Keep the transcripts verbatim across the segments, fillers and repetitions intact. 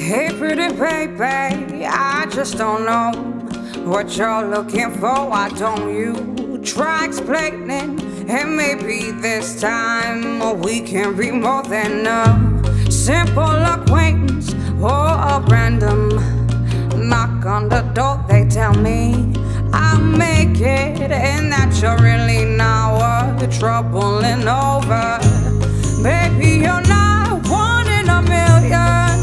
Hey pretty baby, I just don't know what you're looking for. Why don't you try explaining? And maybe this time we can be more than a simple acquaintance or a random knock on the door. They tell me I'll make it and that you're really not worth troubling over. Baby, you're not one in a million.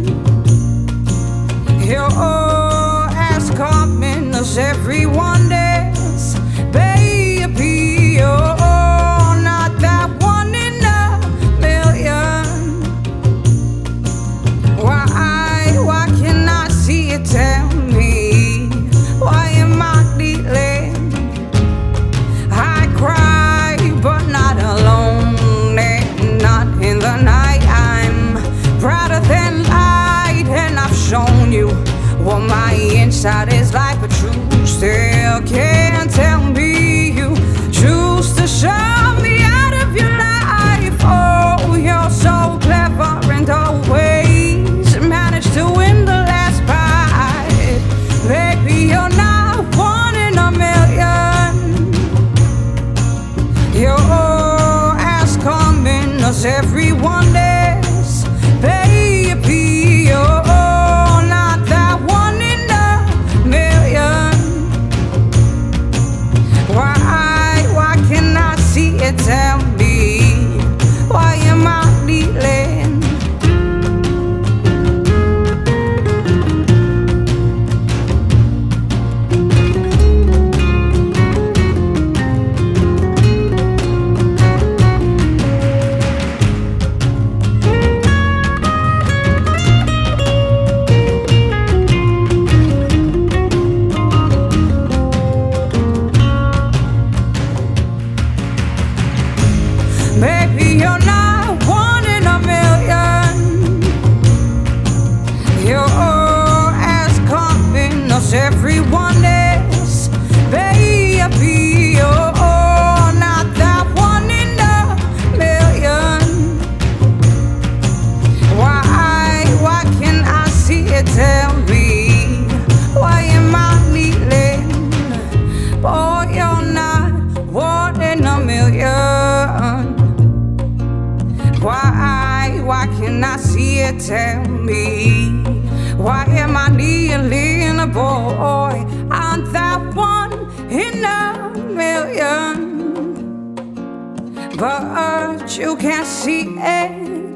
Your ass coming as everyone is. Baby, you're not that one in a million. Why, why can't I see it? Tell me, why am I dealing? I cry, but not alone, and not in the night. I'm brighter than light, and I've shown you what my inside is like, but you still can't tell me you choose to shut me out of your life. Oh, you're so clever and always manage to win the last fight. Baby, you're not one in a million. Your ass coming as everyone is. Baby, you're tell me, why am I dealing? Baby, you're not one in a million. Your ass coming as everyone is. Baby, you're not that one in a million. Why, why can't I see it? Tell me, why am I kneeling? Boy, you're not one in a million. Why, why can't I see it? Tell me, why am I kneeling? Boy, I'm that one in a million. But you can't see it.